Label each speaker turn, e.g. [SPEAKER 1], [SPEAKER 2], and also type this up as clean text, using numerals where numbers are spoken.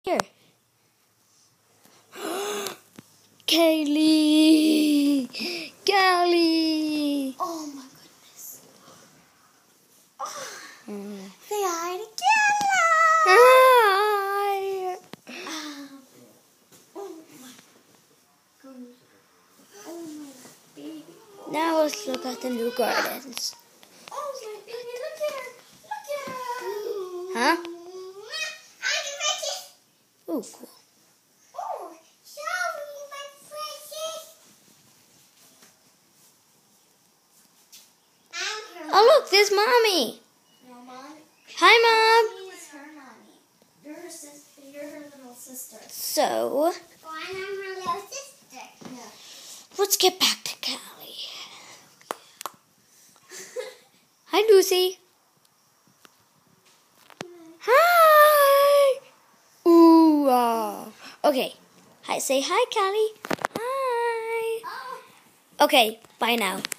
[SPEAKER 1] Here. Kaylee! Callie!
[SPEAKER 2] Oh my goodness. Say hi to Kayla!
[SPEAKER 1] Hi!
[SPEAKER 2] Oh my goodness. Oh my baby.
[SPEAKER 1] Now let's look at the new gardens.
[SPEAKER 2] Oh my baby, look at her. Look at her.
[SPEAKER 1] Huh?
[SPEAKER 2] I'm precious.
[SPEAKER 1] Oh, cool.
[SPEAKER 2] Oh, sorry, my precious. I'm her.
[SPEAKER 1] Oh, look, there's Mommy.
[SPEAKER 2] No, Mommy.
[SPEAKER 1] Hi, Mom.
[SPEAKER 2] Mommy is her mommy. You're her sister. You're her little sister.
[SPEAKER 1] So,
[SPEAKER 2] Oh, and I'm her little sister. Yeah.
[SPEAKER 1] let's get back to Callie. Hi, Lucy. Hi. Ooh, okay. Hi, say hi, Callie. Hi.
[SPEAKER 2] Oh.
[SPEAKER 1] Okay, bye now.